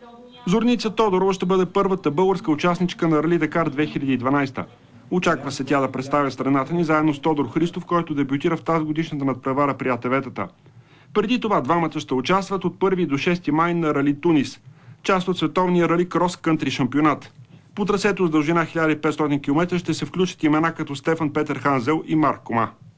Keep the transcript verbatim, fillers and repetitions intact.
Зорница Тодорова ще бъде първата българска участничка на Рали Дакар две хиляди и дванадесета. Очаква се тя да представя страната ни заедно с Тодор Христов, който дебютира в тази годишната надпревара при А Т В-тата. Преди това двамата ще участват от първи до шести май на Рали Тунис, част от световния рали крос-кънтри шампионат. По трасето с дължина хиляда и петстотин километра ще се включат имена като Стефан Петър Ханзел и Марк Кома.